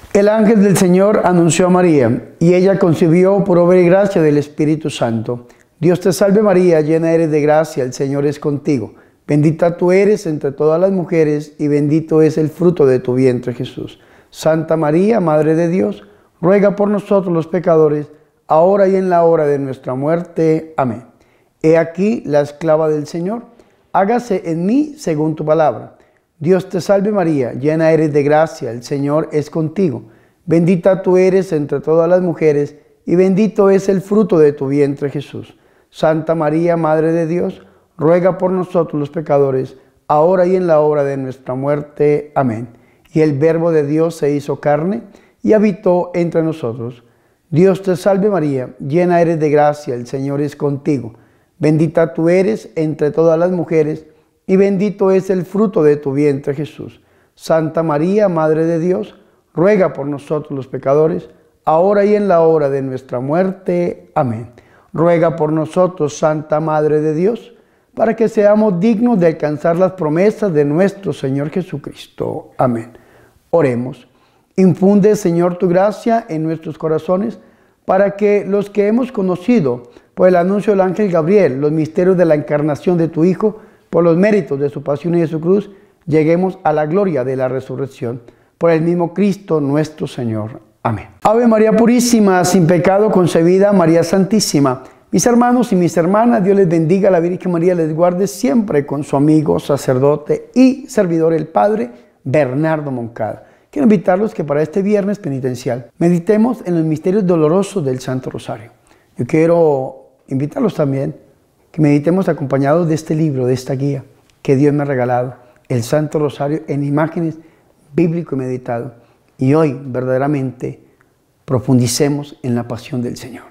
El ángel del Señor anunció a María, y ella concibió por obra y gracia del Espíritu Santo. Dios te salve María, llena eres de gracia, el Señor es contigo. Bendita tú eres entre todas las mujeres, y bendito es el fruto de tu vientre, Jesús. Santa María, Madre de Dios, ruega por nosotros los pecadores, ahora y en la hora de nuestra muerte. Amén. He aquí la esclava del Señor, hágase en mí según tu palabra. Dios te salve María, llena eres de gracia, el Señor es contigo. Bendita tú eres entre todas las mujeres, y bendito es el fruto de tu vientre, Jesús. Santa María, Madre de Dios, ruega por nosotros los pecadores, ahora y en la hora de nuestra muerte. Amén. Y el Verbo de Dios se hizo carne y habitó entre nosotros. Dios te salve María, llena eres de gracia, el Señor es contigo. Bendita tú eres entre todas las mujeres, y bendito es el fruto de tu vientre, Jesús. Santa María, Madre de Dios, ruega por nosotros los pecadores, ahora y en la hora de nuestra muerte. Amén. Ruega por nosotros, Santa Madre de Dios, para que seamos dignos de alcanzar las promesas de nuestro Señor Jesucristo. Amén. Oremos. Infunde, Señor, tu gracia en nuestros corazones, para que los que hemos conocido por el anuncio del ángel Gabriel los misterios de la encarnación de tu Hijo, por los méritos de su pasión y de su cruz, lleguemos a la gloria de la resurrección. Por el mismo Cristo nuestro Señor. Amén. Ave María Purísima, sin pecado concebida, María Santísima. Mis hermanos y mis hermanas, Dios les bendiga, la Virgen María les guarde siempre con su amigo, sacerdote y servidor, el Padre Bernardo Moncada. Quiero invitarlos que para este viernes penitencial meditemos en los misterios dolorosos del Santo Rosario. Yo quiero invitarlos también que meditemos acompañados de este libro, de esta guía que Dios me ha regalado, el Santo Rosario en imágenes, bíblico y meditado. Y hoy verdaderamente profundicemos en la pasión del Señor.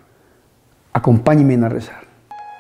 Acompáñenme a rezar.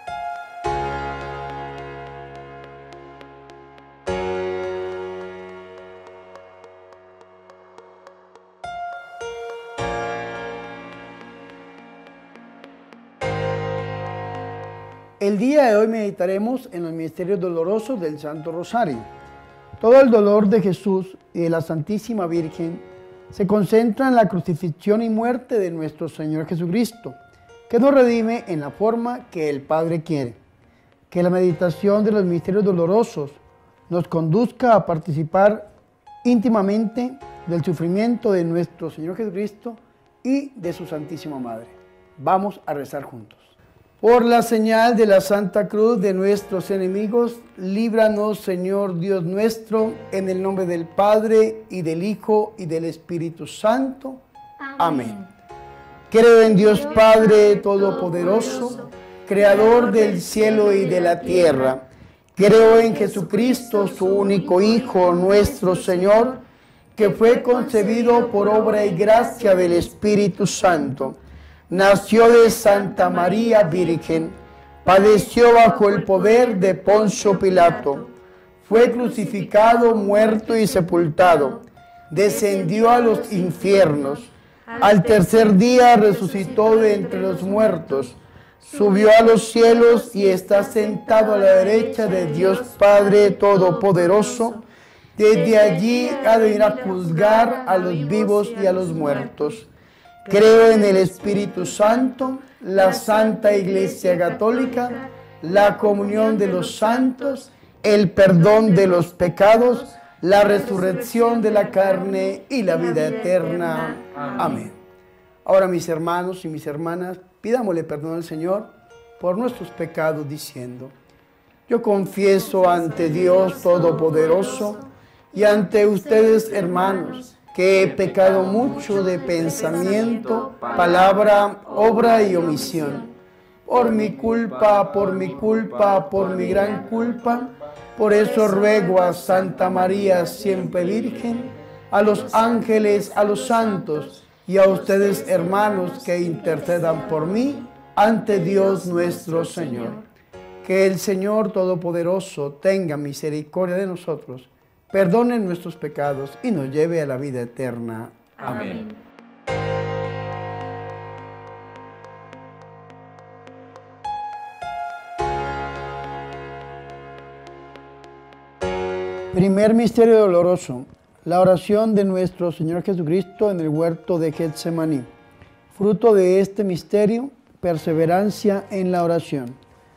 El día de hoy meditaremos en los misterios dolorosos del Santo Rosario. Todo el dolor de Jesús y de la Santísima Virgen se concentra en la crucifixión y muerte de nuestro Señor Jesucristo, que nos redime en la forma que el Padre quiere. Que la meditación de los misterios dolorosos nos conduzca a participar íntimamente del sufrimiento de nuestro Señor Jesucristo y de su Santísima Madre. Vamos a rezar juntos. Por la señal de la Santa Cruz de nuestros enemigos, líbranos, Señor Dios nuestro, en el nombre del Padre, y del Hijo, y del Espíritu Santo. Amén. Creo en Dios Padre Todopoderoso, Creador del cielo y de la tierra. Creo en Jesucristo, su único Hijo, nuestro Señor, que fue concebido por obra y gracia del Espíritu Santo. Nació de Santa María Virgen, padeció bajo el poder de Poncio Pilato, fue crucificado, muerto y sepultado, descendió a los infiernos, al tercer día resucitó de entre los muertos, subió a los cielos y está sentado a la derecha de Dios Padre Todopoderoso. Desde allí ha de venir a juzgar a los vivos y a los muertos. Creo en el Espíritu Santo, la Santa Iglesia Católica, la comunión de los santos, el perdón de los pecados, la resurrección de la carne y la vida eterna. Amén. Ahora, mis hermanos y mis hermanas, pidámosle perdón al Señor por nuestros pecados, diciendo: yo confieso ante Dios Todopoderoso y ante ustedes, hermanos, que he pecado mucho de pensamiento, palabra, obra y omisión. Por mi culpa, por mi culpa, por mi gran culpa. Por eso ruego a Santa María, siempre Virgen, a los ángeles, a los santos y a ustedes, hermanos, que intercedan por mí ante Dios nuestro Señor. Que el Señor Todopoderoso tenga misericordia de nosotros, perdone nuestros pecados y nos lleve a la vida eterna. Amén. Primer misterio doloroso: La oración de nuestro Señor Jesucristo en el huerto de Getsemaní. Fruto de este misterio, perseverancia en la oración.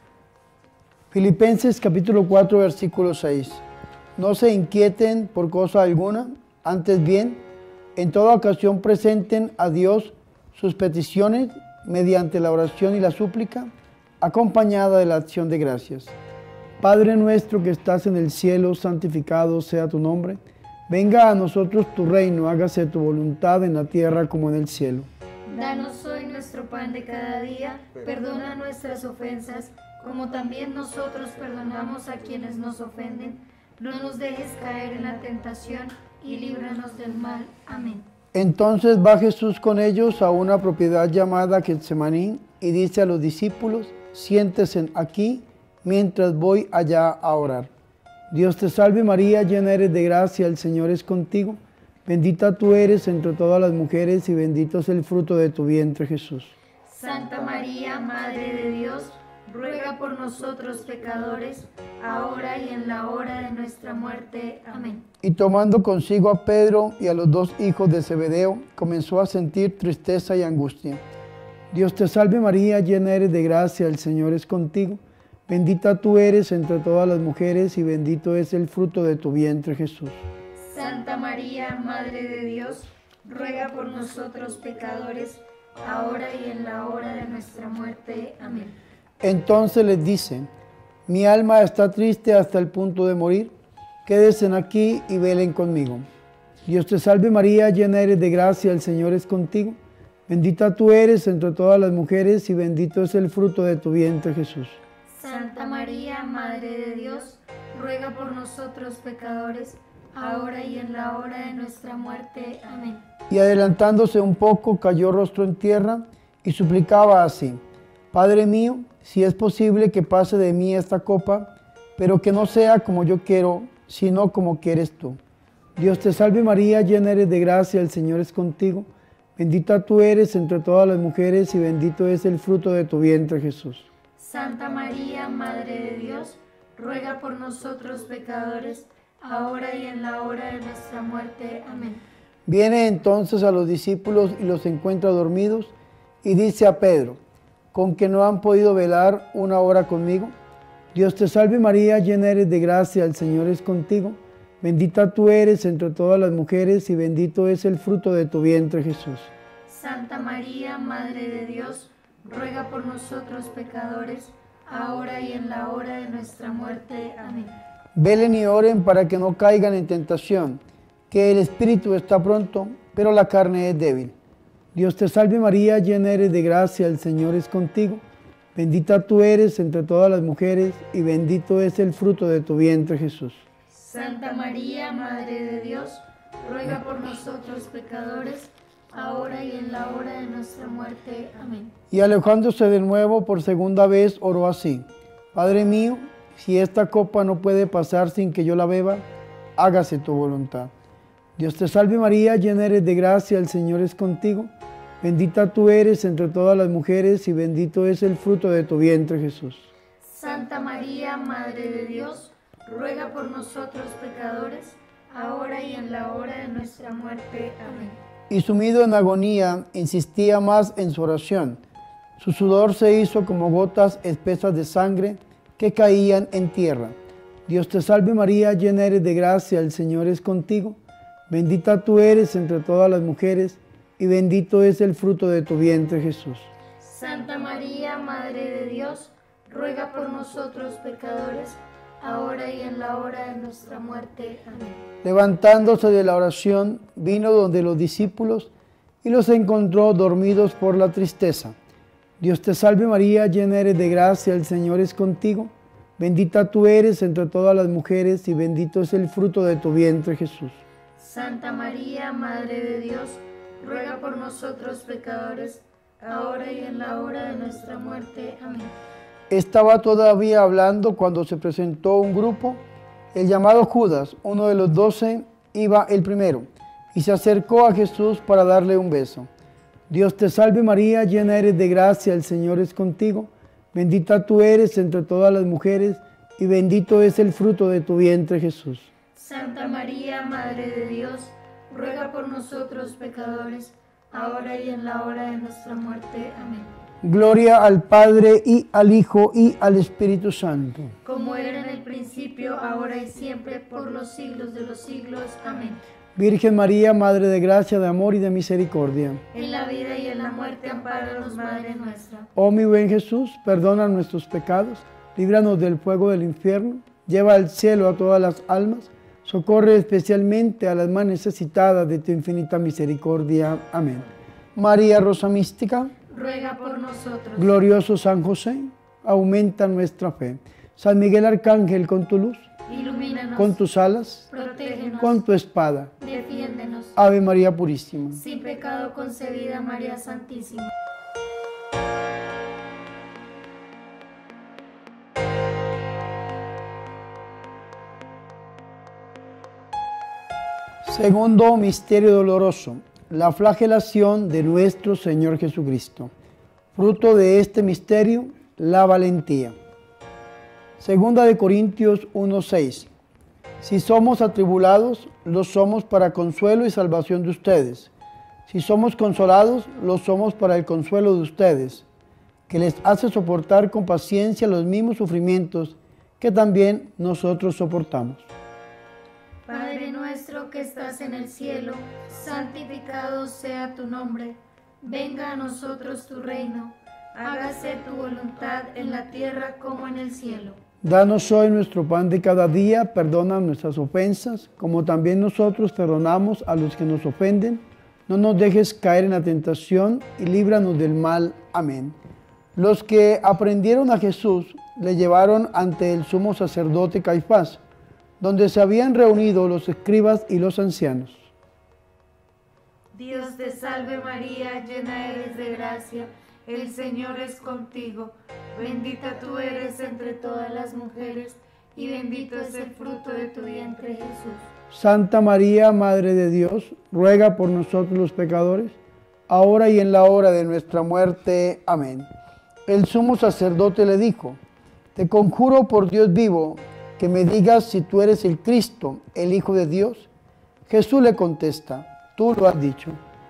Filipenses capítulo 4, versículo 6. No se inquieten por cosa alguna, antes bien, en toda ocasión presenten a Dios sus peticiones mediante la oración y la súplica, acompañada de la acción de gracias. Padre nuestro que estás en el cielo, santificado sea tu nombre. Venga a nosotros tu reino, hágase tu voluntad en la tierra como en el cielo. Danos hoy nuestro pan de cada día, perdona nuestras ofensas, como también nosotros perdonamos a quienes nos ofenden. No nos dejes caer en la tentación y líbranos del mal. Amén. Entonces va Jesús con ellos a una propiedad llamada Getsemaní y dice a los discípulos: siéntense aquí mientras voy allá a orar. Dios te salve María, llena eres de gracia, el Señor es contigo. Bendita tú eres entre todas las mujeres y bendito es el fruto de tu vientre, Jesús. Santa María, Madre de Dios, ruega por nosotros pecadores, ahora y en la hora de nuestra muerte. Amén. Y tomando consigo a Pedro y a los dos hijos de Zebedeo, comenzó a sentir tristeza y angustia. Dios te salve María, llena eres de gracia, el Señor es contigo. Bendita tú eres entre todas las mujeres y bendito es el fruto de tu vientre, Jesús. Santa María, Madre de Dios, ruega por nosotros pecadores, ahora y en la hora de nuestra muerte. Amén. Entonces les dice: mi alma está triste hasta el punto de morir, quédense aquí y velen conmigo. Dios te salve María, llena eres de gracia, el Señor es contigo. Bendita tú eres entre todas las mujeres y bendito es el fruto de tu vientre, Jesús. Santa María, Madre de Dios, ruega por nosotros pecadores, ahora y en la hora de nuestra muerte. Amén. Y adelantándose un poco, cayó rostro en tierra y suplicaba así: Padre mío, si es posible que pase de mí esta copa, pero que no sea como yo quiero, sino como quieres tú. Dios te salve María, llena eres de gracia, el Señor es contigo. Bendita tú eres entre todas las mujeres y bendito es el fruto de tu vientre, Jesús. Santa María, Madre de Dios, ruega por nosotros pecadores, ahora y en la hora de nuestra muerte. Amén. Viene entonces a los discípulos y los encuentra dormidos y dice a Pedro: ¿con que no han podido velar una hora conmigo? Dios te salve María, llena eres de gracia, el Señor es contigo. Bendita tú eres entre todas las mujeres y bendito es el fruto de tu vientre, Jesús. Santa María, Madre de Dios, ruega por nosotros pecadores, ahora y en la hora de nuestra muerte. Amén. Velen y oren para que no caigan en tentación, que el espíritu está pronto, pero la carne es débil. Dios te salve María, llena eres de gracia, el Señor es contigo. Bendita tú eres entre todas las mujeres y bendito es el fruto de tu vientre, Jesús. Santa María, Madre de Dios, ruega por nosotros pecadores, ahora y en la hora de nuestra muerte. Amén. Y alejándose de nuevo por segunda vez, oró así: Padre mío, si esta copa no puede pasar sin que yo la beba, hágase tu voluntad. Dios te salve María, llena eres de gracia, el Señor es contigo. Bendita tú eres entre todas las mujeres y bendito es el fruto de tu vientre, Jesús. Santa María, Madre de Dios, ruega por nosotros pecadores, ahora y en la hora de nuestra muerte. Amén. Y sumido en agonía, insistía más en su oración. Su sudor se hizo como gotas espesas de sangre que caían en tierra. Dios te salve María, llena eres de gracia, el Señor es contigo. Bendita tú eres entre todas las mujeres y bendito es el fruto de tu vientre, Jesús. Santa María, Madre de Dios, ruega por nosotros pecadores, ahora y en la hora de nuestra muerte. Amén. Levantándose de la oración, vino donde los discípulos y los encontró dormidos por la tristeza. Dios te salve María, llena eres de gracia, el Señor es contigo. Bendita tú eres entre todas las mujeres y bendito es el fruto de tu vientre, Jesús. Santa María, Madre de Dios, ruega por nosotros pecadores, ahora y en la hora de nuestra muerte. Amén. Estaba todavía hablando cuando se presentó un grupo. El llamado Judas, uno de los 12, iba el primero y se acercó a Jesús para darle un beso. Dios te salve María, llena eres de gracia, el Señor es contigo. Bendita tú eres entre todas las mujeres y bendito es el fruto de tu vientre, Jesús. Santa María, Madre de Dios, ruega por nosotros pecadores, ahora y en la hora de nuestra muerte. Amén. Gloria al Padre, y al Hijo, y al Espíritu Santo. Como era en el principio, ahora y siempre, por los siglos de los siglos. Amén. Virgen María, Madre de gracia, de amor y de misericordia. En la vida y en la muerte, ampáranos, Madre nuestra. Oh mi buen Jesús, perdona nuestros pecados, líbranos del fuego del infierno, lleva al cielo a todas las almas, socorre especialmente a las más necesitadas de tu infinita misericordia. Amén. María Rosa Mística, ruega por nosotros. Glorioso San José, aumenta nuestra fe. San Miguel Arcángel, con tu luz, ilumínanos. con tus alas, protégenos. con tu espada, defiéndenos. Ave María Purísima. Sin pecado concebida, María Santísima. Segundo misterio doloroso, la flagelación de nuestro Señor Jesucristo. Fruto de este misterio, la valentía. Segunda de Corintios 1:6. Si somos atribulados, lo somos para consuelo y salvación de ustedes. Si somos consolados, lo somos para el consuelo de ustedes, que les hace soportar con paciencia los mismos sufrimientos que también nosotros soportamos. Padre nuestro que estás en el cielo, santificado sea tu nombre. Venga a nosotros tu reino. Hágase tu voluntad en la tierra como en el cielo. Danos hoy nuestro pan de cada día, perdona nuestras ofensas, como también nosotros perdonamos a los que nos ofenden. No nos dejes caer en la tentación y líbranos del mal. Amén. Los que aprendieron a Jesús le llevaron ante el sumo sacerdote Caifás, donde se habían reunido los escribas y los ancianos. Dios te salve María, llena eres de gracia, el Señor es contigo. Bendita tú eres entre todas las mujeres, y bendito es el fruto de tu vientre, Jesús. Santa María, Madre de Dios, ruega por nosotros los pecadores, ahora y en la hora de nuestra muerte. Amén. El sumo sacerdote le dijo: te conjuro por Dios vivo, que me digas si tú eres el Cristo, el Hijo de Dios. Jesús le contesta: tú lo has dicho.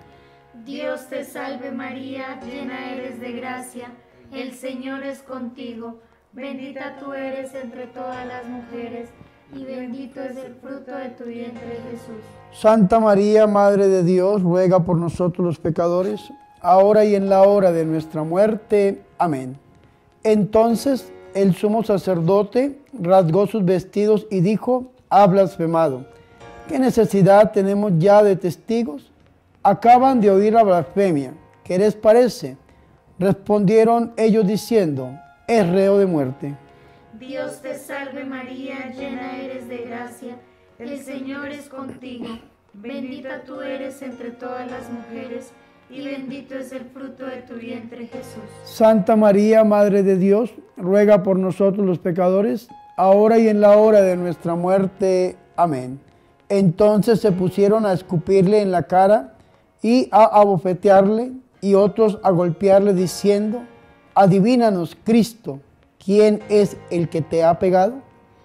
Dios te salve María, llena eres de gracia, el Señor es contigo. Bendita tú eres entre todas las mujeres, y bendito es el fruto de tu vientre, Jesús. Santa María, Madre de Dios, ruega por nosotros los pecadores, ahora y en la hora de nuestra muerte. Amén. Entonces el sumo sacerdote rasgó sus vestidos y dijo: ha blasfemado. ¿Qué necesidad tenemos ya de testigos? Acaban de oír la blasfemia. ¿Qué les parece? Respondieron ellos diciendo: es reo de muerte. Dios te salve María, llena eres de gracia, el Señor es contigo. Bendita tú eres entre todas las mujeres, y bendito es el fruto de tu vientre, Jesús. Santa María, Madre de Dios, ruega por nosotros los pecadores, ahora y en la hora de nuestra muerte. Amén. Entonces se pusieron a escupirle en la cara y a abofetearle, y otros a golpearle, diciendo: adivínanos, Cristo, ¿quién es el que te ha pegado?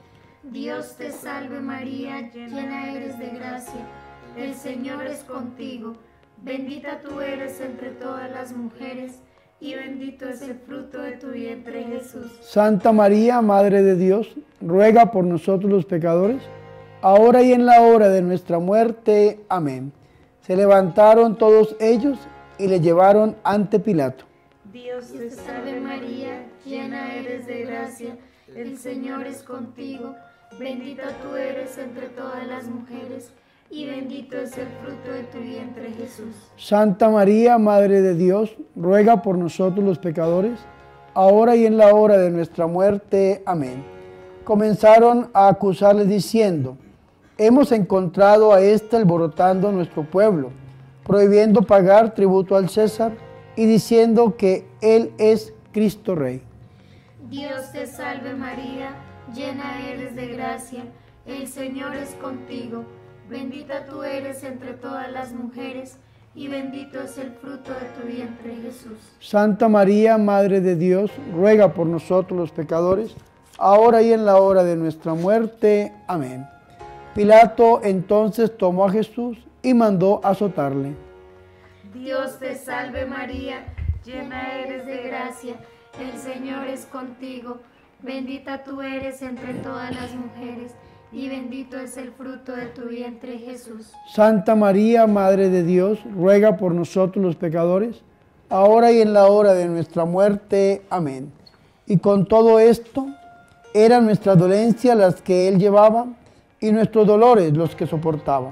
Dios te salve María, llena eres de gracia, el Señor es contigo. Bendita tú eres entre todas las mujeres, y bendito es el fruto de tu vientre, Jesús. Santa María, Madre de Dios, ruega por nosotros los pecadores, ahora y en la hora de nuestra muerte. Amén. Se levantaron todos ellos y le llevaron ante Pilato. Dios te salve María, llena eres de gracia, el Señor es contigo. Bendita tú eres entre todas las mujeres, y bendito es el fruto de tu vientre, Jesús. Santa María, Madre de Dios, ruega por nosotros los pecadores, ahora y en la hora de nuestra muerte. Amén. Comenzaron a acusarle diciendo: hemos encontrado a éste alborotando nuestro pueblo, prohibiendo pagar tributo al César y diciendo que él es Cristo Rey. Dios te salve María, llena eres de gracia, el Señor es contigo. Bendita tú eres entre todas las mujeres, y bendito es el fruto de tu vientre, Jesús. Santa María, Madre de Dios, ruega por nosotros los pecadores, ahora y en la hora de nuestra muerte. Amén. Pilato entonces tomó a Jesús y mandó azotarle. Dios te salve María, llena eres de gracia, el Señor es contigo, bendita tú eres entre todas las mujeres, y bendito es el fruto de tu vientre Jesús. Santa María, Madre de Dios, ruega por nosotros los pecadores, ahora y en la hora de nuestra muerte. Amén. Y con todo esto, eran nuestras dolencias las que Él llevaba, y nuestros dolores los que soportaba.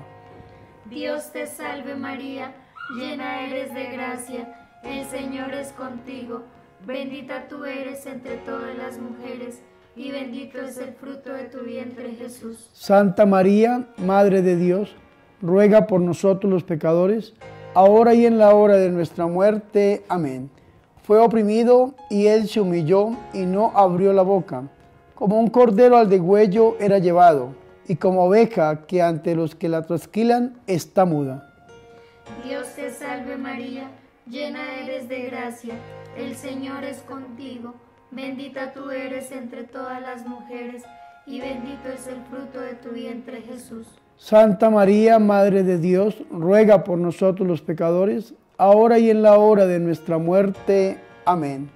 Dios te salve María, llena eres de gracia, el Señor es contigo, bendita tú eres entre todas las mujeres, y bendito es el fruto de tu vientre Jesús. Santa María, Madre de Dios, ruega por nosotros los pecadores, ahora y en la hora de nuestra muerte. Amén. Fue oprimido y Él se humilló y no abrió la boca. Como un cordero al degüello era llevado, y como oveja que ante los que la trasquilan está muda. Dios te salve María, llena eres de gracia, el Señor es contigo, bendita tú eres entre todas las mujeres, y bendito es el fruto de tu vientre Jesús. Santa María, Madre de Dios, ruega por nosotros los pecadores, ahora y en la hora de nuestra muerte. Amén.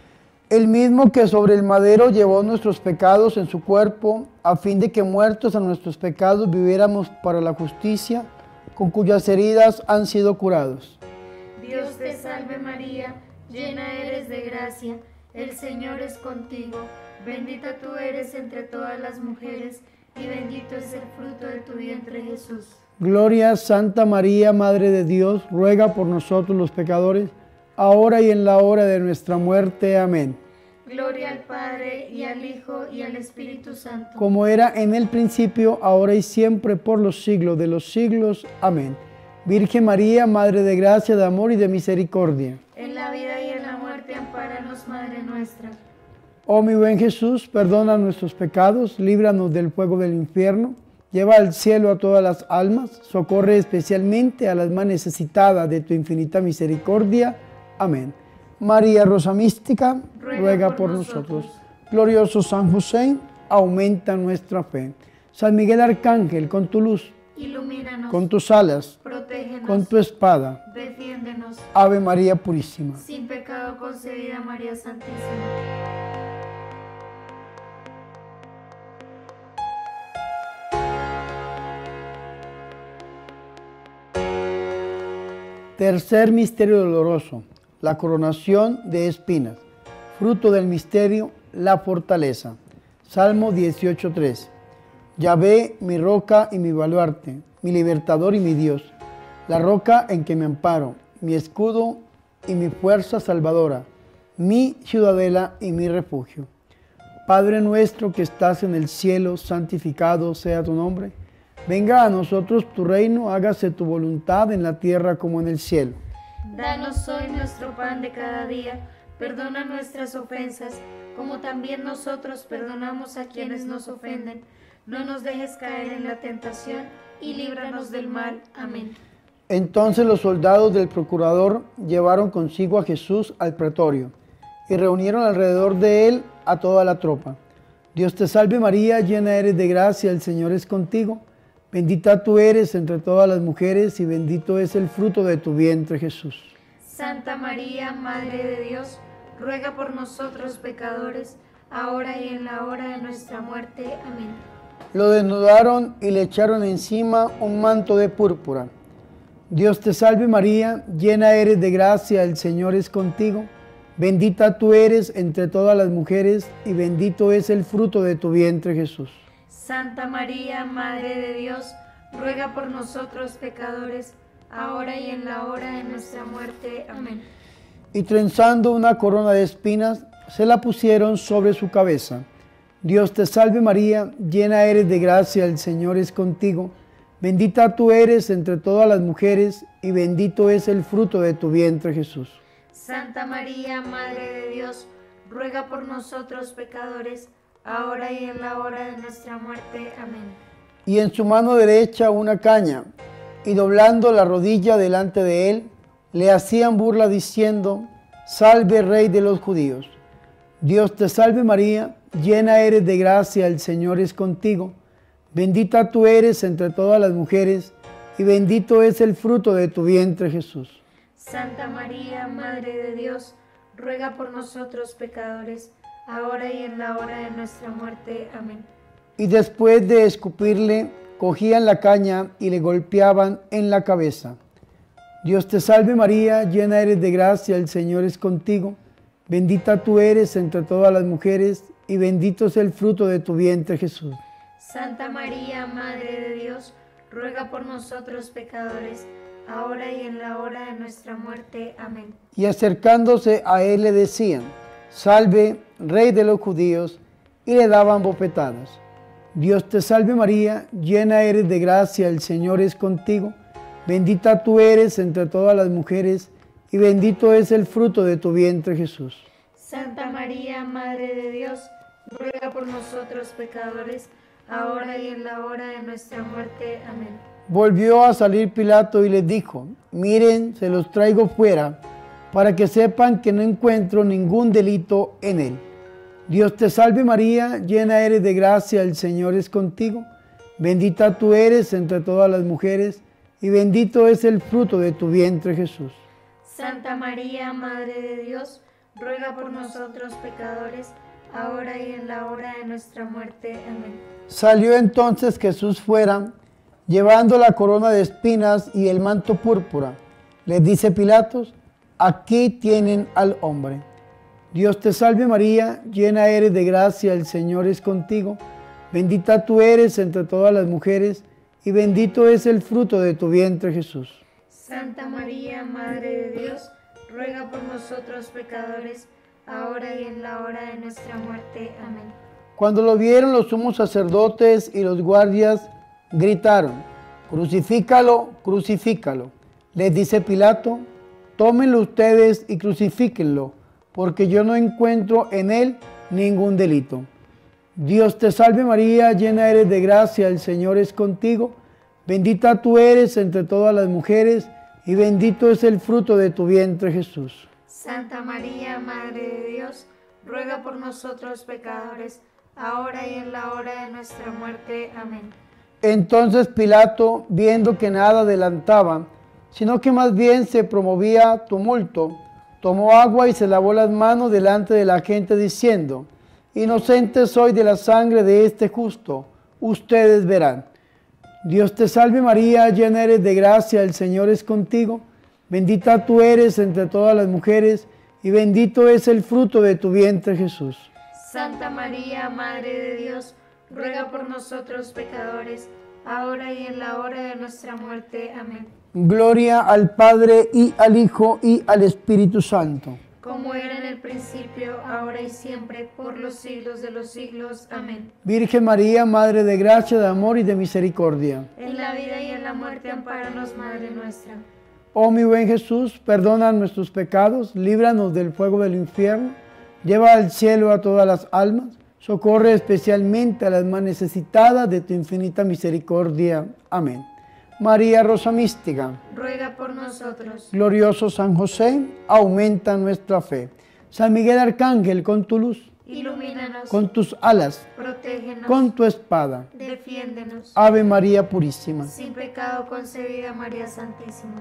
El mismo que sobre el madero llevó nuestros pecados en su cuerpo, a fin de que muertos a nuestros pecados viviéramos para la justicia, con cuyas heridas han sido curados. Dios te salve María, llena eres de gracia, el Señor es contigo, bendita tú eres entre todas las mujeres, y bendito es el fruto de tu vientre Jesús. Gloria, Santa María, Madre de Dios, ruega por nosotros los pecadores, ahora y en la hora de nuestra muerte. Amén. Gloria al Padre, y al Hijo, y al Espíritu Santo. Como era en el principio, ahora y siempre, por los siglos de los siglos. Amén. Virgen María, Madre de gracia, de amor y de misericordia. En la vida y en la muerte, ampáranos, Madre nuestra. Oh mi buen Jesús, perdona nuestros pecados, líbranos del fuego del infierno, lleva al cielo a todas las almas, socorre especialmente a las más necesitadas de tu infinita misericordia. Amén. María Rosa Mística, ruega por nosotros. Glorioso San José, aumenta nuestra fe. San Miguel Arcángel, con tu luz, ilumínanos, con tus alas, protégenos, con tu espada, defiéndenos. Ave María Purísima. Sin pecado concebida, María Santísima. Tercer misterio doloroso, la coronación de espinas. Fruto del misterio, la fortaleza. Salmo 18:3. Yahvé, mi roca y mi baluarte, mi libertador y mi Dios, la roca en que me amparo, mi escudo y mi fuerza salvadora, mi ciudadela y mi refugio. Padre nuestro que estás en el cielo, santificado sea tu nombre. Venga a nosotros tu reino, hágase tu voluntad en la tierra como en el cielo. Danos hoy nuestro pan de cada día, perdona nuestras ofensas, como también nosotros perdonamos a quienes nos ofenden. No nos dejes caer en la tentación, y líbranos del mal. Amén. Entonces los soldados del procurador llevaron consigo a Jesús al pretorio, y reunieron alrededor de él a toda la tropa. Dios te salve María, llena eres de gracia, el Señor es contigo. Bendita tú eres entre todas las mujeres, y bendito es el fruto de tu vientre, Jesús. Santa María, Madre de Dios, ruega por nosotros pecadores, ahora y en la hora de nuestra muerte. Amén. Lo desnudaron y le echaron encima un manto de púrpura. Dios te salve María, llena eres de gracia, el Señor es contigo. Bendita tú eres entre todas las mujeres, y bendito es el fruto de tu vientre, Jesús. Santa María, Madre de Dios, ruega por nosotros pecadores, ahora y en la hora de nuestra muerte. Amén. Y trenzando una corona de espinas, se la pusieron sobre su cabeza. Dios te salve María, llena eres de gracia, el Señor es contigo. Bendita tú eres entre todas las mujeres, y bendito es el fruto de tu vientre, Jesús. Santa María, Madre de Dios, ruega por nosotros pecadores, ahora y en la hora de nuestra muerte. Amén. Y en su mano derecha una caña, y doblando la rodilla delante de él, le hacían burla diciendo: Salve, Rey de los judíos. Dios te salve María, llena eres de gracia, el Señor es contigo. Bendita tú eres entre todas las mujeres, y bendito es el fruto de tu vientre, Jesús. Santa María, Madre de Dios, ruega por nosotros pecadores, ahora y en la hora de nuestra muerte. Amén. Y después de escupirle, cogían la caña y le golpeaban en la cabeza. Dios te salve María, llena eres de gracia, el Señor es contigo. Bendita tú eres entre todas las mujeres, y bendito es el fruto de tu vientre, Jesús. Santa María, Madre de Dios, ruega por nosotros pecadores, ahora y en la hora de nuestra muerte. Amén. Y acercándose a él le decían: Salve, Rey de los judíos, y le daban bofetadas. Dios te salve María, llena eres de gracia, el Señor es contigo. Bendita tú eres entre todas las mujeres, y bendito es el fruto de tu vientre, Jesús. Santa María, Madre de Dios, ruega por nosotros pecadores, ahora y en la hora de nuestra muerte. Amén. Volvió a salir Pilato y les dijo: Miren, se los traigo fuera, para que sepan que no encuentro ningún delito en él. Dios te salve María, llena eres de gracia, el Señor es contigo. Bendita tú eres entre todas las mujeres, y bendito es el fruto de tu vientre, Jesús. Santa María, Madre de Dios, ruega por nosotros pecadores, ahora y en la hora de nuestra muerte. Amén. Salió entonces Jesús fuera, llevando la corona de espinas y el manto púrpura. Les dice Pilatos: Aquí tienen al hombre. Dios te salve María, llena eres de gracia, el Señor es contigo. Bendita tú eres entre todas las mujeres, y bendito es el fruto de tu vientre, Jesús. Santa María, Madre de Dios, ruega por nosotros pecadores, ahora y en la hora de nuestra muerte. Amén. Cuando lo vieron los sumos sacerdotes y los guardias, gritaron: Crucifícalo, crucifícalo. Les dice Pilato: Tómenlo ustedes y crucifíquenlo, porque yo no encuentro en él ningún delito. Dios te salve María, llena eres de gracia, el Señor es contigo. Bendita tú eres entre todas las mujeres, y bendito es el fruto de tu vientre, Jesús. Santa María, Madre de Dios, ruega por nosotros pecadores, ahora y en la hora de nuestra muerte. Amén. Entonces Pilato, viendo que nada adelantaba, sino que más bien se promovía tumulto, tomó agua y se lavó las manos delante de la gente, diciendo: Inocente soy de la sangre de este justo, ustedes verán. Dios te salve María, llena eres de gracia, el Señor es contigo. Bendita tú eres entre todas las mujeres, y bendito es el fruto de tu vientre, Jesús. Santa María, Madre de Dios, ruega por nosotros pecadores, ahora y en la hora de nuestra muerte. Amén. Gloria al Padre, y al Hijo, y al Espíritu Santo. Como era en el principio, ahora y siempre, por los siglos de los siglos. Amén. Virgen María, Madre de gracia, de amor y de misericordia. En la vida y en la muerte, ampáranos, Madre nuestra. Oh mi buen Jesús, perdona nuestros pecados, líbranos del fuego del infierno, lleva al cielo a todas las almas, socorre especialmente a las más necesitadas de tu infinita misericordia. Amén. María Rosa Mística, ruega por nosotros. Glorioso San José, aumenta nuestra fe. San Miguel Arcángel, con tu luz, ilumínanos. Con tus alas, protégenos. Con tu espada, defiéndenos. Ave María Purísima. Sin pecado concebida, María Santísima.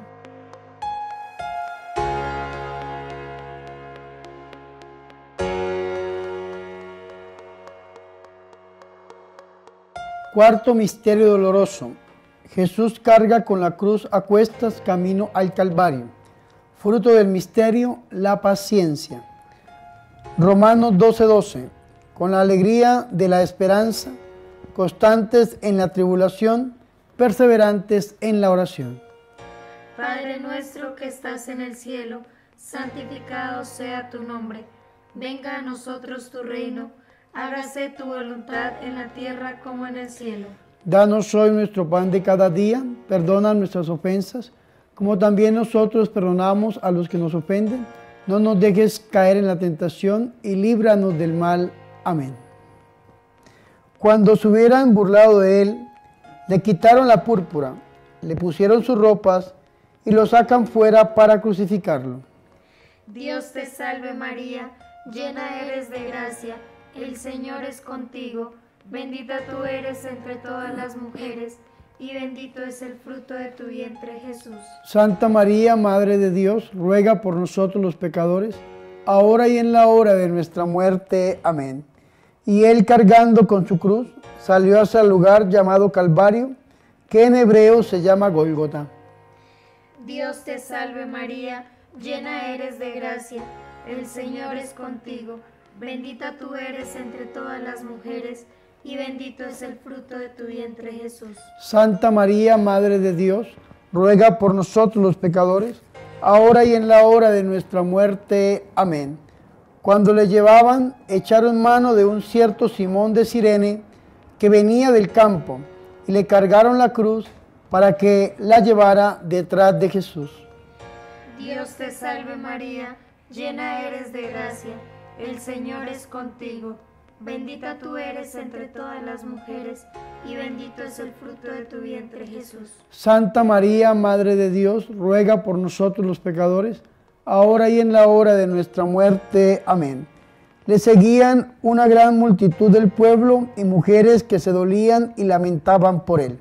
Cuarto misterio doloroso. Jesús carga con la cruz a cuestas camino al Calvario. Fruto del misterio, la paciencia. Romanos 12:12. Con la alegría de la esperanza, constantes en la tribulación, perseverantes en la oración. Padre nuestro que estás en el cielo, santificado sea tu nombre. Venga a nosotros tu reino. Hágase tu voluntad en la tierra como en el cielo. Danos hoy nuestro pan de cada día, perdona nuestras ofensas, como también nosotros perdonamos a los que nos ofenden. No nos dejes caer en la tentación y líbranos del mal. Amén. Cuando se hubieran burlado de él, le quitaron la púrpura, le pusieron sus ropas y lo sacan fuera para crucificarlo. Dios te salve María, llena eres de gracia, el Señor es contigo. Bendita tú eres entre todas las mujeres, y bendito es el fruto de tu vientre, Jesús. Santa María, Madre de Dios, ruega por nosotros los pecadores, ahora y en la hora de nuestra muerte. Amén. Y él, cargando con su cruz, salió hacia el lugar llamado Calvario, que en hebreo se llama Gólgota. Dios te salve María, llena eres de gracia, el Señor es contigo. Bendita tú eres entre todas las mujeres, y bendito es el fruto de tu vientre, Jesús. Santa María, Madre de Dios, ruega por nosotros los pecadores, ahora y en la hora de nuestra muerte. Amén. Cuando le llevaban, echaron mano de un cierto Simón de Cirene, que venía del campo, y le cargaron la cruz para que la llevara detrás de Jesús. Dios te salve María, llena eres de gracia, el Señor es contigo. Bendita tú eres entre todas las mujeres, y bendito es el fruto de tu vientre, Jesús. Santa María, Madre de Dios, ruega por nosotros los pecadores, ahora y en la hora de nuestra muerte. Amén. Le seguían una gran multitud del pueblo y mujeres que se dolían y lamentaban por él.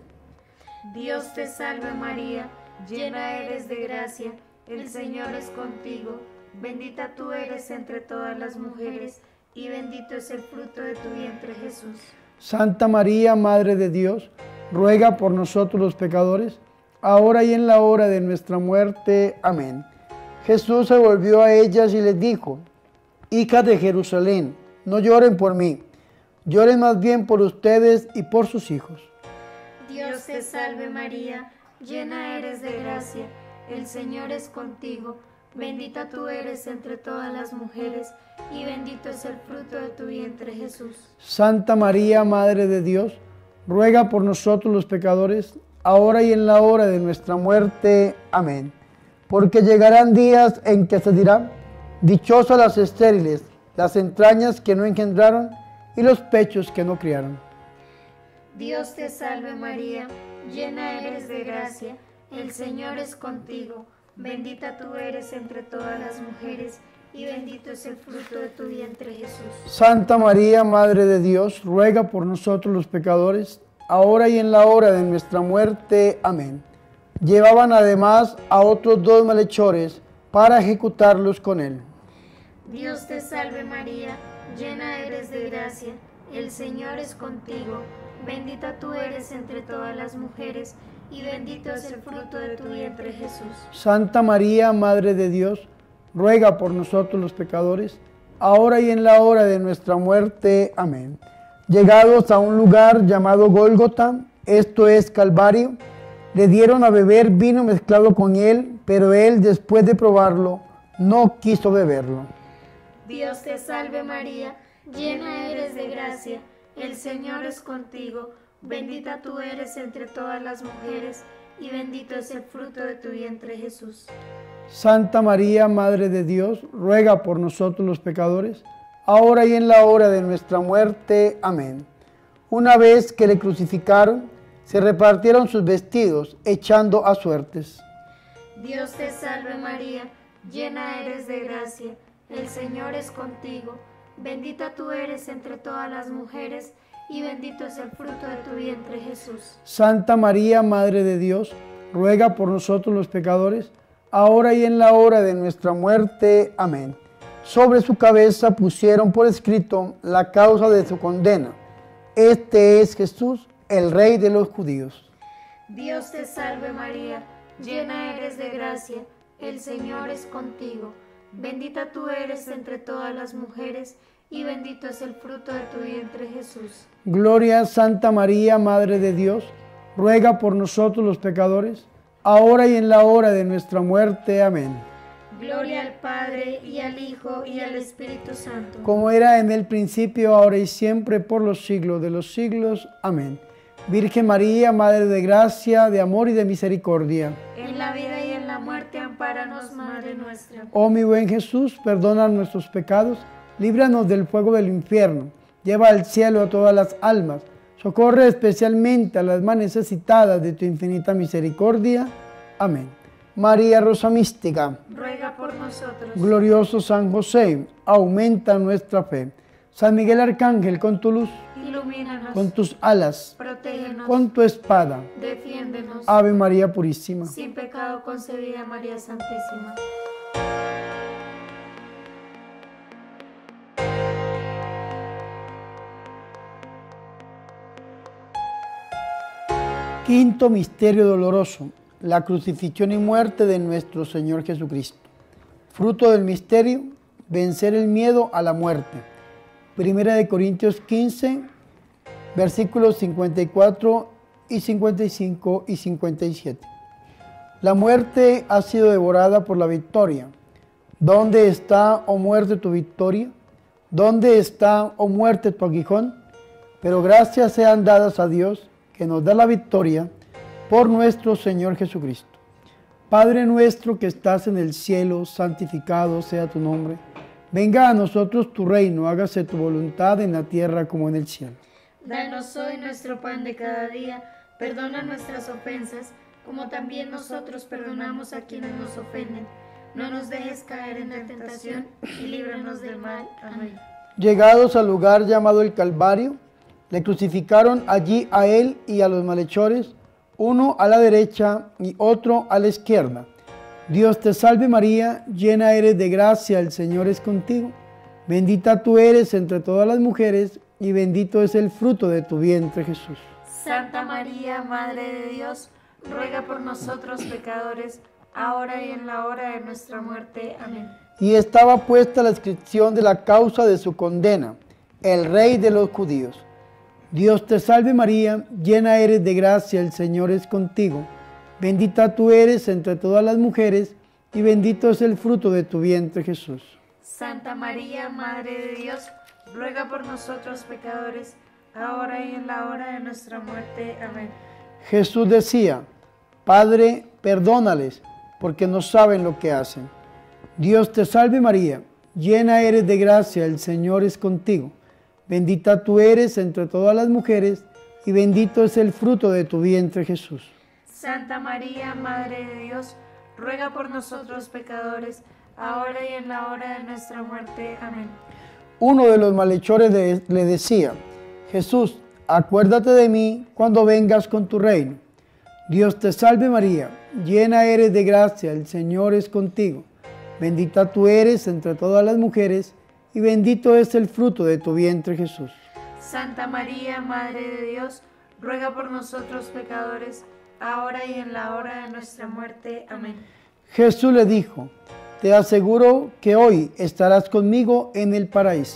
Dios te salve María, llena eres de gracia, el Señor es contigo. Bendita tú eres entre todas las mujeres, y bendito es el fruto de tu vientre, Jesús. Santa María, Madre de Dios, ruega por nosotros los pecadores, ahora y en la hora de nuestra muerte. Amén. Jesús se volvió a ellas y les dijo: hijas de Jerusalén, no lloren por mí, lloren más bien por ustedes y por sus hijos. Dios te salve María, llena eres de gracia, el Señor es contigo. Bendita tú eres entre todas las mujeres, y bendito es el fruto de tu vientre, Jesús. Santa María, Madre de Dios, ruega por nosotros los pecadores, ahora y en la hora de nuestra muerte. Amén. Porque llegarán días en que se dirá: dichosas las estériles, las entrañas que no engendraron, y los pechos que no criaron. Dios te salve María, llena eres de gracia, el Señor es contigo. Bendita tú eres entre todas las mujeres, y bendito es el fruto de tu vientre, Jesús. Santa María, Madre de Dios, ruega por nosotros los pecadores, ahora y en la hora de nuestra muerte. Amén. Llevaban además a otros 2 malhechores para ejecutarlos con él. Dios te salve María, llena eres de gracia, el Señor es contigo. Bendita tú eres entre todas las mujeres, y bendito es el fruto de tu vientre, Jesús. Santa María, Madre de Dios, ruega por nosotros los pecadores, ahora y en la hora de nuestra muerte. Amén. Llegados a un lugar llamado Gólgota, esto es Calvario, le dieron a beber vino mezclado con él, pero él, después de probarlo, no quiso beberlo. Dios te salve María, llena eres de gracia, el Señor es contigo. Bendita tú eres entre todas las mujeres, y bendito es el fruto de tu vientre, Jesús. Santa María, Madre de Dios, ruega por nosotros los pecadores, ahora y en la hora de nuestra muerte. Amén. Una vez que le crucificaron, se repartieron sus vestidos, echando a suertes. Dios te salve María, llena eres de gracia, el Señor es contigo. Bendita tú eres entre todas las mujeres, y bendito es el fruto de tu vientre, Jesús. Santa María, Madre de Dios, ruega por nosotros los pecadores, ahora y en la hora de nuestra muerte. Amén. Sobre su cabeza pusieron por escrito la causa de su condena. Este es Jesús, el Rey de los judíos. Dios te salve María, llena eres de gracia, el Señor es contigo. Bendita tú eres entre todas las mujeres, y bendito es el fruto de tu vientre, Jesús. Gloria a Santa María, Madre de Dios, ruega por nosotros los pecadores, ahora y en la hora de nuestra muerte. Amén. Gloria al Padre, y al Hijo, y al Espíritu Santo. Como era en el principio, ahora y siempre, por los siglos de los siglos. Amén. Virgen María, Madre de gracia, de amor y de misericordia. En la vida y en la muerte, ampáranos, Madre nuestra. Oh mi buen Jesús, perdona nuestros pecados, líbranos del fuego del infierno, lleva al cielo a todas las almas, socorre especialmente a las más necesitadas de tu infinita misericordia. Amén. María Rosa Mística, ruega por nosotros. glorioso San José, aumenta nuestra fe. San Miguel Arcángel, con tu luz, ilumínanos, con tus alas, protégenos, con tu espada. defiéndenos. Ave María Purísima. Sin pecado concebida, María Santísima. Quinto misterio doloroso, la crucifixión y muerte de nuestro Señor Jesucristo. Fruto del misterio, vencer el miedo a la muerte. Primera de Corintios 15, versículos 54 y 55 y 57. La muerte ha sido devorada por la victoria. ¿Dónde está, oh muerte, tu victoria? ¿Dónde está, oh muerte, tu aguijón? Pero gracias sean dadas a Dios, que nos da la victoria por nuestro Señor Jesucristo. Padre nuestro que estás en el cielo, santificado sea tu nombre. Venga a nosotros tu reino, hágase tu voluntad en la tierra como en el cielo. Danos hoy nuestro pan de cada día, perdona nuestras ofensas, como también nosotros perdonamos a quienes nos ofenden. No nos dejes caer en la tentación y líbranos del mal. Amén. Llegados al lugar llamado el Calvario, le crucificaron allí a él y a los malhechores, uno a la derecha y otro a la izquierda. Dios te salve María, llena eres de gracia, el Señor es contigo. Bendita tú eres entre todas las mujeres y bendito es el fruto de tu vientre, Jesús. Santa María, Madre de Dios, ruega por nosotros pecadores, ahora y en la hora de nuestra muerte. Amén. Y estaba puesta la inscripción de la causa de su condena, el Rey de los judíos. Dios te salve María, llena eres de gracia, el Señor es contigo. Bendita tú eres entre todas las mujeres y bendito es el fruto de tu vientre, Jesús. Santa María, Madre de Dios, ruega por nosotros pecadores, ahora y en la hora de nuestra muerte. Amén. Jesús decía, Padre, perdónales, porque no saben lo que hacen. Dios te salve María, llena eres de gracia, el Señor es contigo. Bendita tú eres entre todas las mujeres, y bendito es el fruto de tu vientre, Jesús. Santa María, Madre de Dios, ruega por nosotros pecadores, ahora y en la hora de nuestra muerte. Amén. Uno de los malhechores le decía, Jesús, acuérdate de mí cuando vengas con tu reino. Dios te salve María, llena eres de gracia, el Señor es contigo. Bendita tú eres entre todas las mujeres, y bendito es el fruto de tu vientre, Jesús. Santa María, Madre de Dios, ruega por nosotros pecadores, ahora y en la hora de nuestra muerte. Amén. Jesús le dijo, te aseguro que hoy estarás conmigo en el paraíso.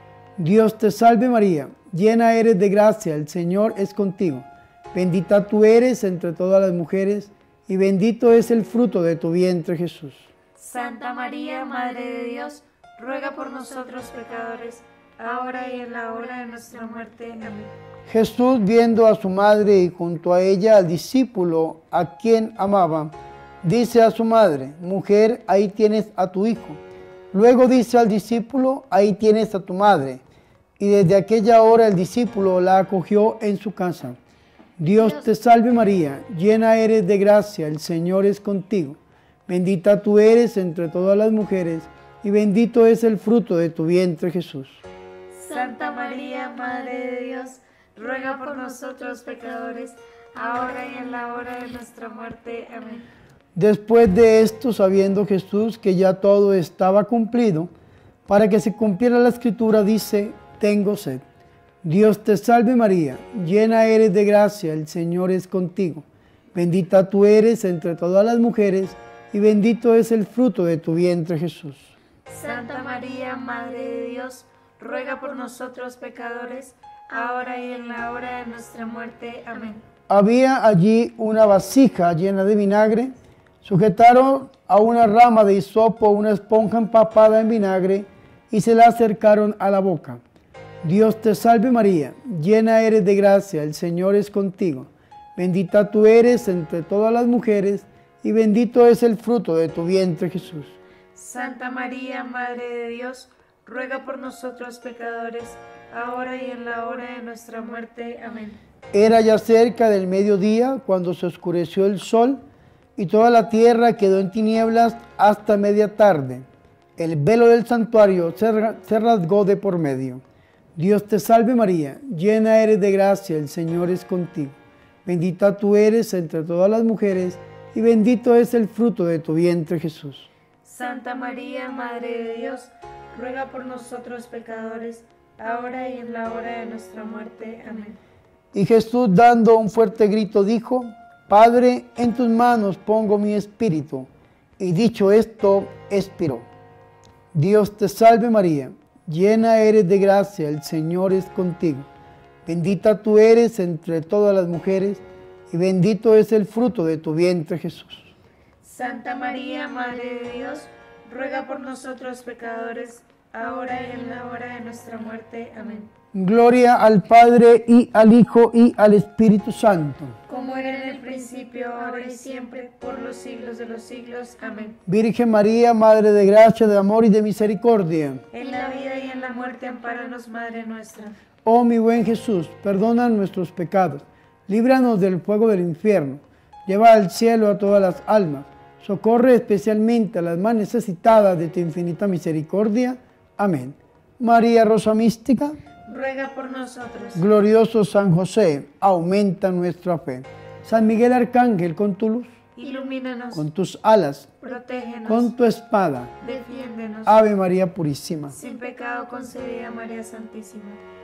Dios te salve María, llena eres de gracia, el Señor es contigo. Bendita tú eres entre todas las mujeres, y bendito es el fruto de tu vientre, Jesús. Santa María, Madre de Dios, ruega por nosotros pecadores, ahora y en la hora de nuestra muerte. Amén. Jesús, viendo a su madre y junto a ella al discípulo a quien amaba, dice a su madre, mujer, ahí tienes a tu hijo. Luego dice al discípulo, ahí tienes a tu madre. Y desde aquella hora el discípulo la acogió en su casa. Dios te salve María, llena eres de gracia, el Señor es contigo. Bendita tú eres entre todas las mujeres, y bendito es el fruto de tu vientre, Jesús. Santa María, Madre de Dios, ruega por nosotros pecadores, ahora y en la hora de nuestra muerte. Amén. Después de esto, sabiendo Jesús que ya todo estaba cumplido, para que se cumpliera la Escritura, dice, tengo sed. Dios te salve María, llena eres de gracia, el Señor es contigo. Bendita tú eres entre todas las mujeres, y bendito es el fruto de tu vientre, Jesús. Santa María, Madre de Dios, ruega por nosotros pecadores, ahora y en la hora de nuestra muerte. Amén. Había allí una vasija llena de vinagre. Sujetaron a una rama de hisopo una esponja empapada en vinagre y se la acercaron a la boca. Dios te salve María, llena eres de gracia, el Señor es contigo. Bendita tú eres entre todas las mujeres, y bendito es el fruto de tu vientre, Jesús. Santa María, Madre de Dios, ruega por nosotros pecadores, ahora y en la hora de nuestra muerte. Amén. Era ya cerca del mediodía cuando se oscureció el sol y toda la tierra quedó en tinieblas hasta media tarde. El velo del santuario se rasgó de por medio. Dios te salve María, llena eres de gracia, el Señor es contigo. Bendita tú eres entre todas las mujeres, y bendito es el fruto de tu vientre Jesús. Santa María, Madre de Dios, ruega por nosotros pecadores, ahora y en la hora de nuestra muerte. Amén. Y Jesús, dando un fuerte grito, dijo: Padre, en tus manos pongo mi espíritu. Y dicho esto, expiró. Dios te salve María, llena eres de gracia, el Señor es contigo. Bendita tú eres entre todas las mujeres, y bendito es el fruto de tu vientre Jesús. Santa María, Madre de Dios, ruega por nosotros pecadores, ahora y en la hora de nuestra muerte. Amén. Gloria al Padre, y al Hijo, y al Espíritu Santo. Como era en el principio, ahora y siempre, por los siglos de los siglos. Amén. Virgen María, Madre de gracia, de amor y de misericordia. En la vida y en la muerte, ampáranos, Madre nuestra. Oh mi buen Jesús, perdona nuestros pecados, líbranos del fuego del infierno, lleva al cielo a todas las almas, socorre especialmente a las más necesitadas de tu infinita misericordia. Amén. María Rosa Mística, ruega por nosotros. Glorioso San José, aumenta nuestra fe. San Miguel Arcángel, con tu luz, ilumínanos, con tus alas, protégenos, con tu espada, defiéndenos. Ave María Purísima. Sin pecado concebida, María Santísima.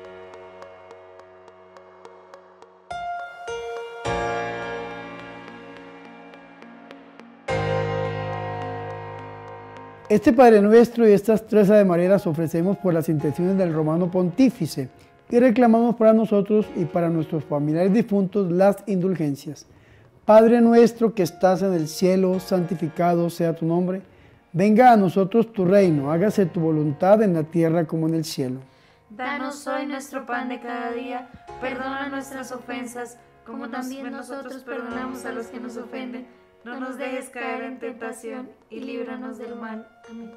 Este Padre Nuestro y estas tres Ave María las ofrecemos por las intenciones del Romano Pontífice y reclamamos para nosotros y para nuestros familiares difuntos las indulgencias. Padre nuestro que estás en el cielo, santificado sea tu nombre. Venga a nosotros tu reino, hágase tu voluntad en la tierra como en el cielo. Danos hoy nuestro pan de cada día, perdona nuestras ofensas, como también nosotros perdonamos a los que nos ofenden. No nos dejes caer en tentación y líbranos del mal. Amén.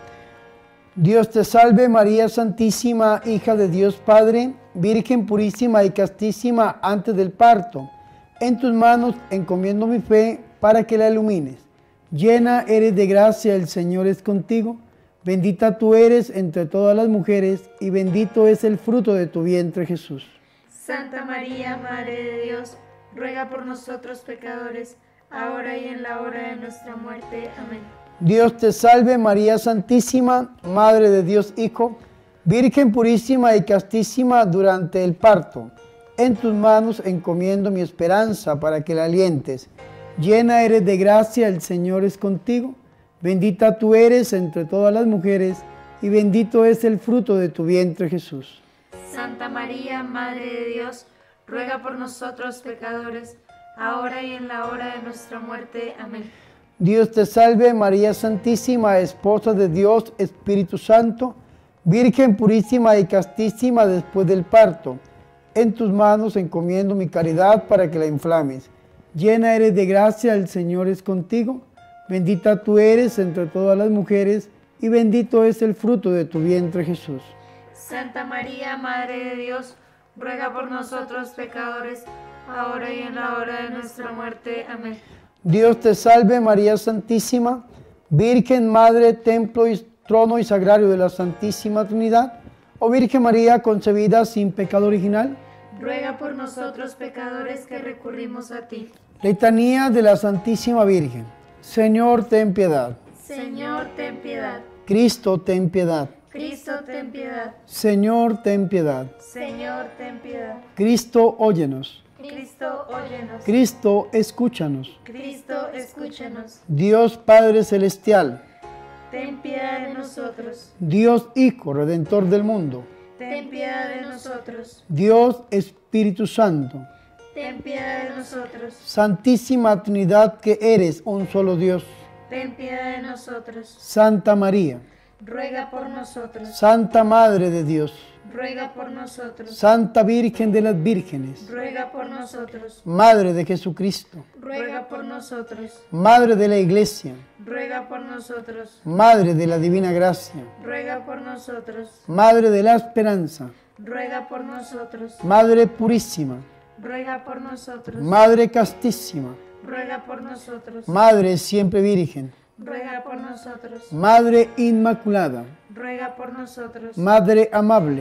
Dios te salve María Santísima, hija de Dios Padre, Virgen purísima y castísima antes del parto. En tus manos encomiendo mi fe para que la ilumines. Llena eres de gracia, el Señor es contigo. Bendita tú eres entre todas las mujeres, y bendito es el fruto de tu vientre Jesús. Santa María, Madre de Dios, ruega por nosotros pecadores, ahora y en la hora de nuestra muerte. Amén. Dios te salve María Santísima, Madre de Dios Hijo, Virgen purísima y castísima durante el parto. En tus manos encomiendo mi esperanza para que la alientes. Llena eres de gracia, el Señor es contigo. Bendita tú eres entre todas las mujeres, y bendito es el fruto de tu vientre Jesús. Santa María, Madre de Dios, ruega por nosotros pecadores, ahora y en la hora de nuestra muerte. Amén. Dios te salve María Santísima, Esposa de Dios Espíritu Santo, Virgen purísima y castísima después del parto. En tus manos encomiendo mi caridad para que la inflames. Llena eres de gracia, el Señor es contigo. Bendita tú eres entre todas las mujeres, y bendito es el fruto de tu vientre Jesús. Santa María, Madre de Dios, ruega por nosotros pecadores, ahora y en la hora de nuestra muerte. Amén. Dios te salve María Santísima, Virgen Madre, Templo y Trono y Sagrario de la Santísima Trinidad, oh Virgen María concebida sin pecado original. Ruega por nosotros pecadores que recurrimos a ti. Letanía de la Santísima Virgen. Señor, ten piedad. Señor, ten piedad. Cristo, ten piedad. Cristo, ten piedad. Señor, ten piedad. Señor, ten piedad. Cristo, óyenos. Cristo, óyenos. Cristo, escúchanos. Cristo, escúchanos. Dios Padre Celestial, ten piedad de nosotros. Dios Hijo, Redentor del mundo, ten piedad de nosotros. Dios Espíritu Santo, ten piedad de nosotros. Santísima Trinidad que eres un solo Dios, ten piedad de nosotros. Santa María, ruega por nosotros. Santa Madre de Dios, ruega por nosotros. Santa Virgen de las Vírgenes, ruega por nosotros. Madre de Jesucristo, ruega por nosotros. Madre de la Iglesia, ruega por nosotros. Madre de la Divina Gracia, ruega por nosotros. Madre de la Esperanza, ruega por nosotros. Madre Purísima, ruega por nosotros. Madre Castísima, ruega por nosotros. Madre Siempre Virgen, ruega por nosotros. Madre Inmaculada, ruega por nosotros. Madre Amable,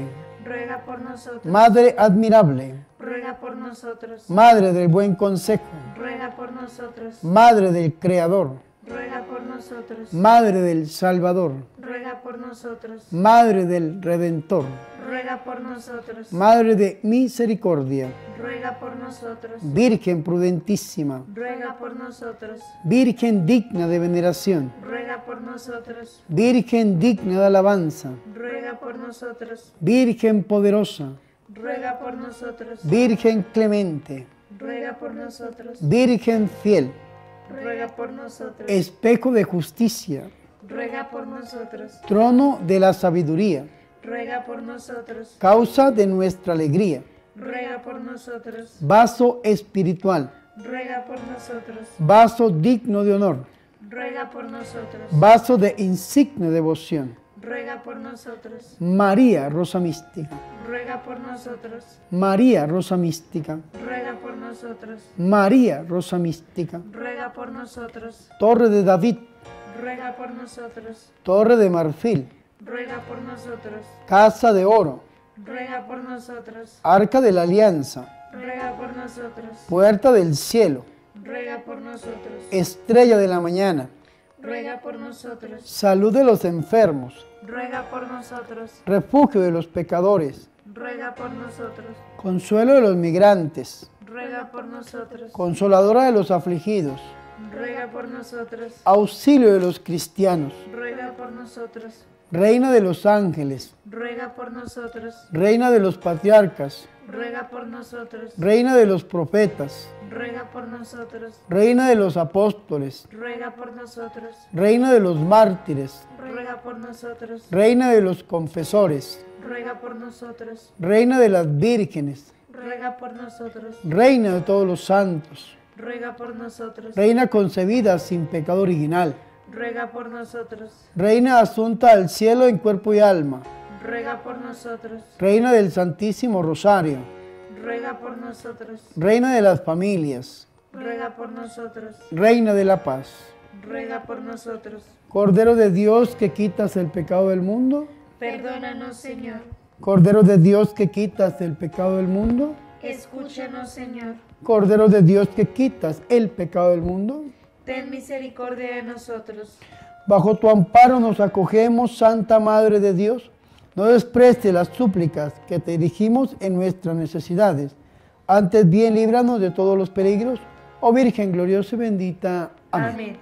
ruega por nosotros. Madre admirable, Ruega por nosotros. Madre del buen consejo, Ruega por nosotros. Madre del Creador, Ruega por nosotros. Madre del Salvador, Ruega por nosotros. Madre del Redentor, Ruega por nosotros. Madre de misericordia, Ruega por nosotros. Virgen prudentísima, Ruega por nosotros. Virgen digna de veneración, Ruega por nosotros. Virgen digna de alabanza, Ruega por nosotros. Virgen poderosa, Ruega por nosotros. Virgen clemente, Ruega por nosotros. Virgen fiel, Ruega por nosotros. espejo de justicia, Ruega por nosotros. trono de la sabiduría, Ruega por nosotros. causa de nuestra alegría, Ruega por nosotros. vaso espiritual, Ruega por nosotros. vaso digno de honor, Ruega por nosotros. vaso de insigne devoción. Ruega por nosotros. María Rosa Mística, Ruega por nosotros. María Rosa Mística, Ruega por nosotros. María Rosa Mística, Ruega por nosotros. Torre de David, Ruega por nosotros. Torre de Marfil, Ruega por nosotros. Casa de Oro, Ruega por nosotros. Arca de la Alianza, Ruega por nosotros. Puerta del Cielo, Ruega por nosotros. Estrella de la Mañana, Ruega por nosotros. Salud de los enfermos, Ruega por nosotros. Refugio de los pecadores, Ruega por nosotros. Consuelo de los migrantes, Ruega por nosotros. Consoladora de los afligidos, Ruega por nosotros. Auxilio de los cristianos, Ruega por nosotros. Reina de los ángeles, Ruega por nosotros. Reina de los patriarcas, Ruega por nosotros. Reina de los profetas, Ruega por nosotros. Reina de los apóstoles, Ruega por nosotros. Reina de los mártires, Ruega por nosotros. Reina de los confesores, Ruega por nosotros. Reina de las vírgenes, Ruega por nosotros. Reina de todos los santos, Ruega por nosotros. Reina concebida sin pecado original, Ruega por nosotros. Reina asunta al cielo en cuerpo y alma, Ruega por nosotros. Reina del Santísimo Rosario, Ruega por nosotros. Reina de las familias, Ruega por nosotros. Reina de la paz, Ruega por nosotros. Cordero de Dios que quitas el pecado del mundo, Perdónanos, Señor. Cordero de Dios que quitas el pecado del mundo, Escúchanos, Señor. Cordero de Dios que quitas el pecado del mundo. Ten misericordia de nosotros. Bajo tu amparo nos acogemos, Santa Madre de Dios. No desprecies las súplicas que te dirigimos en nuestras necesidades. Antes bien, líbranos de todos los peligros. Oh Virgen gloriosa y bendita. Amén. Amén.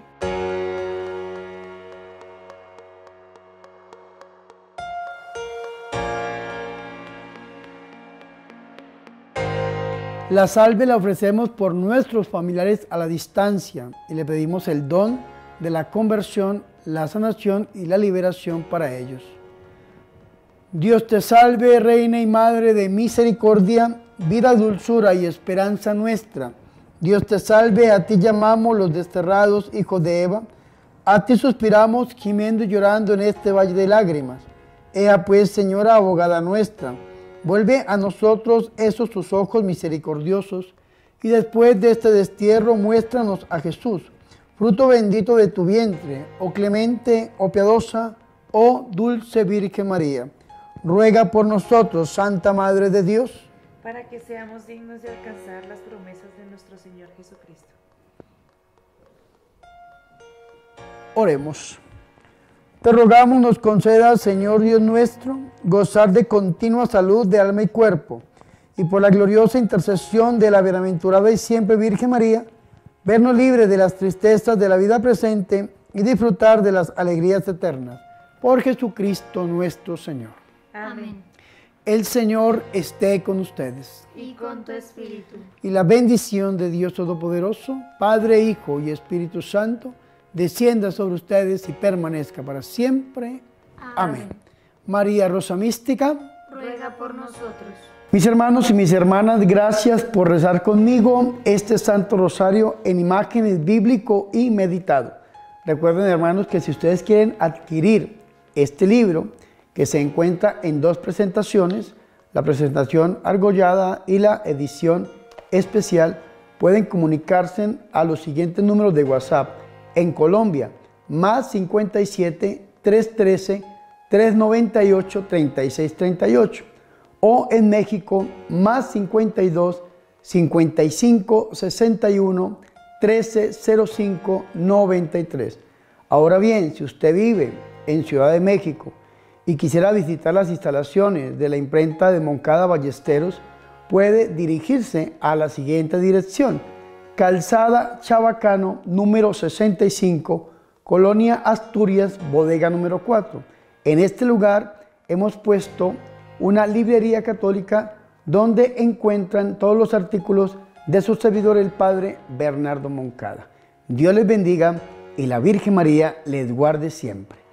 La salve la ofrecemos por nuestros familiares a la distancia y le pedimos el don de la conversión, la sanación y la liberación para ellos. Dios te salve, Reina y Madre de misericordia, vida, dulzura y esperanza nuestra. Dios te salve, a ti llamamos los desterrados hijos de Eva, a ti suspiramos gimiendo y llorando en este valle de lágrimas. Ea pues, Señora, abogada nuestra, vuelve a nosotros esos tus ojos misericordiosos y después de este destierro muéstranos a Jesús, fruto bendito de tu vientre, oh clemente, oh piadosa, oh dulce Virgen María. Ruega por nosotros, Santa Madre de Dios, para que seamos dignos de alcanzar las promesas de nuestro Señor Jesucristo. Oremos. Te rogamos nos concedas, Señor Dios nuestro, gozar de continua salud de alma y cuerpo, y por la gloriosa intercesión de la bienaventurada y siempre Virgen María, vernos libres de las tristezas de la vida presente y disfrutar de las alegrías eternas. Por Jesucristo nuestro Señor. Amén. El Señor esté con ustedes. Y con tu espíritu. Y la bendición de Dios Todopoderoso, Padre, Hijo y Espíritu Santo, descienda sobre ustedes y permanezca para siempre. Amén. María Rosa Mística, Ruega por nosotros. mis hermanos y mis hermanas, gracias por rezar conmigo este Santo Rosario en imágenes bíblico y meditado. Recuerden, hermanos, que si ustedes quieren adquirir este libro, que se encuentra en dos presentaciones, la presentación argollada y la edición especial, pueden comunicarse a los siguientes números de WhatsApp. En Colombia, más 57 313 398 3638. o en México más 52 55 61 13 05 93. Ahora bien, si usted vive en Ciudad de México y quisiera visitar las instalaciones de la imprenta de Moncada Ballesteros, puede dirigirse a la siguiente dirección: Calzada Chabacano, número 65, Colonia Asturias, bodega número 4. En este lugar hemos puesto una librería católica donde encuentran todos los artículos de su servidor, el Padre Bernardo Moncada. Dios les bendiga y la Virgen María les guarde siempre.